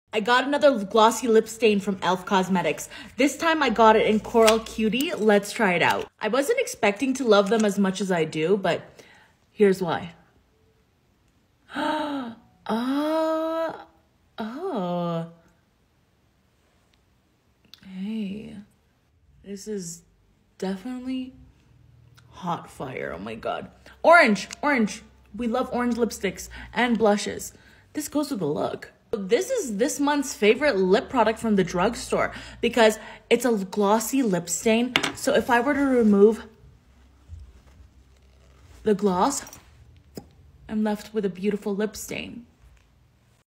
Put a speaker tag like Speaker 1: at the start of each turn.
Speaker 1: I got another glossy lip stain from E.L.F. Cosmetics. This time I got it in Coral Cutie. Let's try it out. I wasn't expecting to love them as much as I do, but here's why. Oh. Hey. This is definitely hot fire. Oh my god. Orange. We love orange lipsticks and blushes. This goes with the look. This is this month's favorite lip product from the drugstore because it's a glossy lip stain. So if I were to remove the gloss, I'm left with a beautiful lip stain.